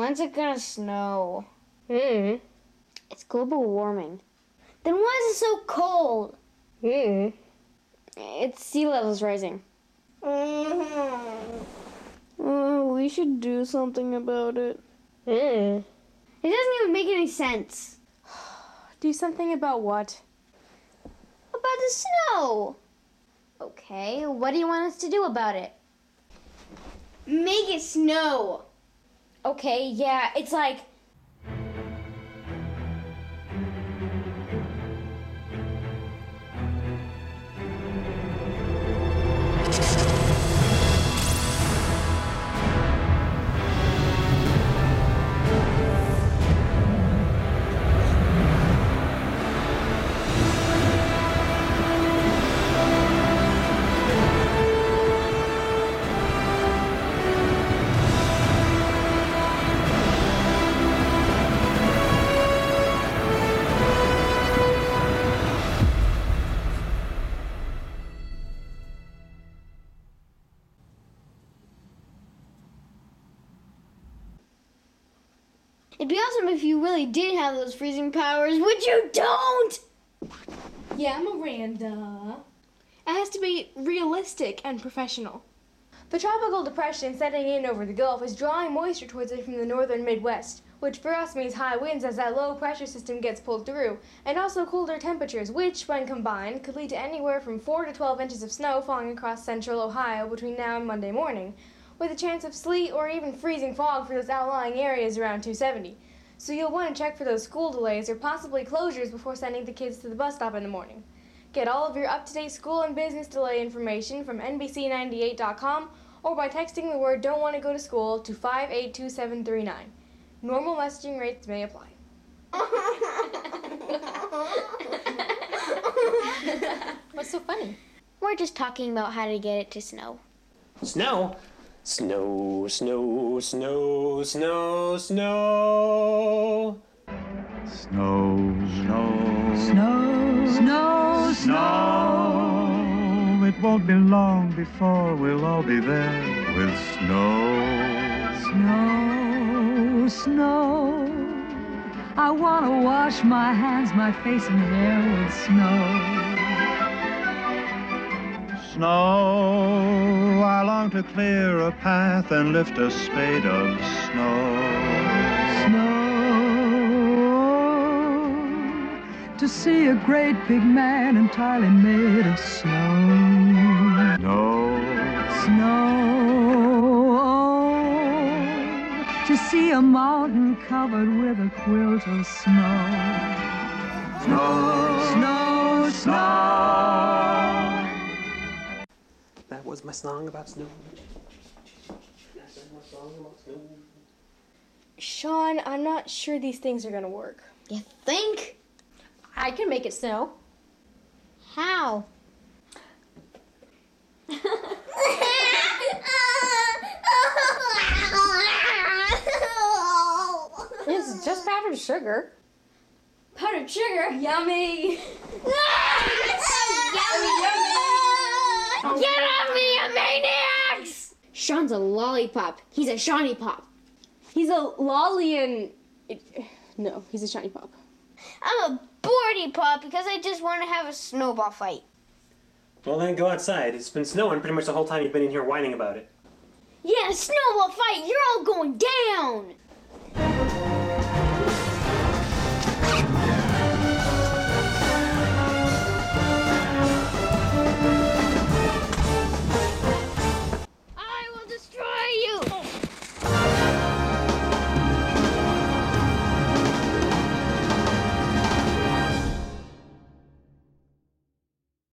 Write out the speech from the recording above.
When's it gonna snow? It's global warming. Then why is it so cold? It's sea levels rising. We should do something about it. It doesn't even make any sense. Do something about what? About the snow. Okay, what do you want us to do about it? Make it snow. Okay, yeah, it's like... It'd be awesome if you really did have those freezing powers, which you don't! Yeah, Miranda. It has to be realistic and professional. The tropical depression setting in over the Gulf is drawing moisture towards it from the northern Midwest, which for us means high winds as that low pressure system gets pulled through, and also colder temperatures, which, when combined, could lead to anywhere from 4 to 12 inches of snow falling across central Ohio between now and Monday morning, with a chance of sleet or even freezing fog for those outlying areas around 270. So you'll want to check for those school delays or possibly closures before sending the kids to the bus stop in the morning. Get all of your up-to-date school and business delay information from NBC98.com or by texting the word "don't want to go to school" to 582739. Normal messaging rates may apply. What's so funny? We're just talking about how to get it to snow. Snow? Snow, snow, snow, snow, snow. Snow, snow, snow, snow, snow. It won't be long before we'll all be there with snow. Snow, snow. I want to wash my hands, my face and hair with snow. Snow, I long to clear a path and lift a spade of snow. Snow, to see a great big man entirely made of snow. Snow, Snow, to see a mountain covered with a quilt of snow. snow, Snow, snow. That was my song about snow. That's my song about snow. Sean, I'm not sure these things are gonna work. You think? I can make it snow. How? It's just powdered sugar. Powdered sugar? Yummy! Get off me, you maniacs! Sean's a lollipop. He's a Shawnee Pop. He's a lolly and... No, he's a shiny pop. I'm a boardy pop because I just want to have a snowball fight. Well, then go outside. It's been snowing pretty much the whole time you've been in here whining about it. Yeah, snowball fight! You're all going down!